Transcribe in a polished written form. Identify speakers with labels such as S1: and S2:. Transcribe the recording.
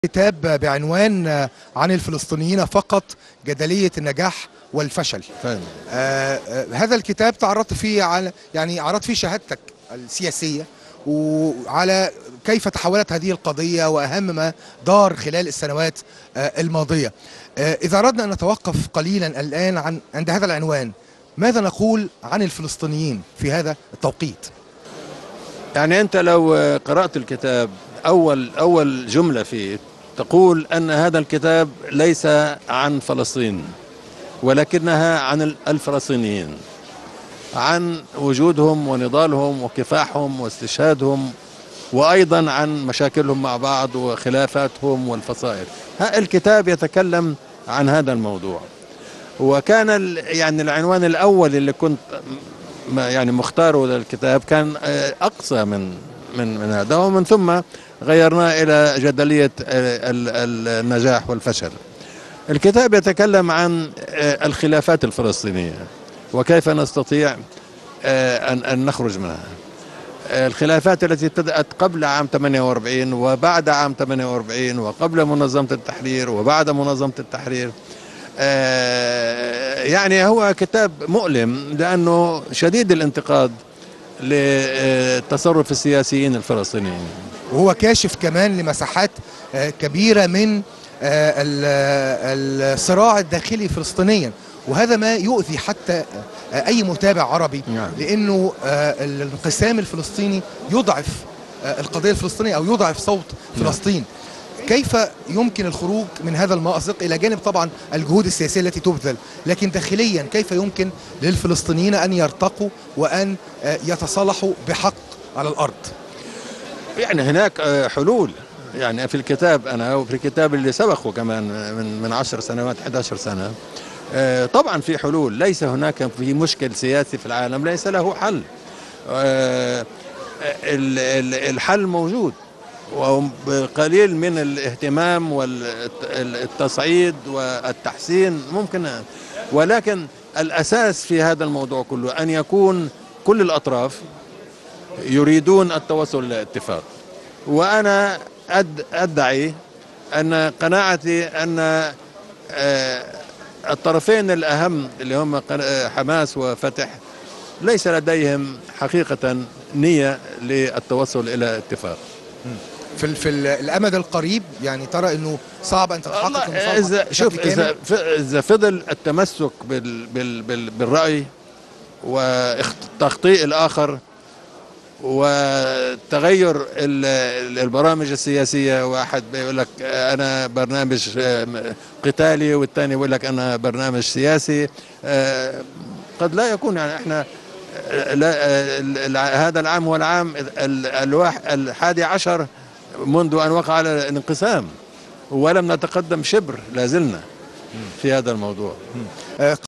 S1: كتاب بعنوان عن الفلسطينيين فقط، جدلية النجاح والفشل. هذا الكتاب تعرضت فيه على عرضت فيه شهادتك السياسية وعلى كيف تحولت هذه القضية وأهم ما دار خلال السنوات الماضية. إذا أردنا أن نتوقف قليلا الآن عند هذا العنوان، ماذا نقول عن الفلسطينيين في هذا التوقيت؟
S2: يعني أنت لو قرأت الكتاب أول جملة فيه تقول أن هذا الكتاب ليس عن فلسطين ولكنها عن الفلسطينيين، عن وجودهم ونضالهم وكفاحهم واستشهادهم، وأيضا عن مشاكلهم مع بعض وخلافاتهم والفصائل. الكتاب يتكلم عن هذا الموضوع، وكان العنوان الأول اللي كنت مختاره للكتاب كان أقصى من هذا، ومن ثم غيرناه إلى جدلية النجاح والفشل. الكتاب يتكلم عن الخلافات الفلسطينية وكيف نستطيع أن نخرج منها. الخلافات التي ابتدأت قبل عام 48 وبعد عام 48 وقبل منظمة التحرير وبعد منظمة التحرير. هو كتاب مؤلم لأنه شديد الانتقاد لتصرف السياسيين الفلسطينيين،
S1: وهو كاشف كمان لمساحات كبيرة من الصراع الداخلي فلسطينيا، وهذا ما يؤذي حتى أي متابع عربي، لأنه الانقسام الفلسطيني يضعف القضية الفلسطينية أو يضعف صوت فلسطين. كيف يمكن الخروج من هذا المأزق إلى جانب طبعا الجهود السياسية التي تبذل، لكن داخليا كيف يمكن للفلسطينيين أن يرتقوا وأن يتصالحوا بحق على الأرض؟
S2: هناك حلول. في الكتاب أنا وفي الكتاب اللي سبقه كمان من 10 سنوات 11 سنة، طبعا في حلول. ليس هناك في مشكل سياسي في العالم ليس له حل. الحل موجود، وقليل من الاهتمام والتصعيد والتحسين ممكن، ولكن الأساس في هذا الموضوع كله أن يكون كل الأطراف يريدون التوصل إلى اتفاق. وأنا أدعي أن قناعتي أن الطرفين الأهم اللي هم حماس وفتح ليس لديهم حقيقة نية للتوصل إلى اتفاق.
S1: في الأمد القريب ترى أنه صعب أن تتحقق
S2: إذا فضل التمسك بالرأي وتخطيء الآخر وتغير البرامج السياسية، واحد بيقول لك أنا برنامج قتالي والثاني يقول لك أنا برنامج سياسي، قد لا يكون. احنا هذا العام هو العام 11 منذ أن وقع على الانقسام، ولم نتقدم شبر، لازلنا في هذا الموضوع.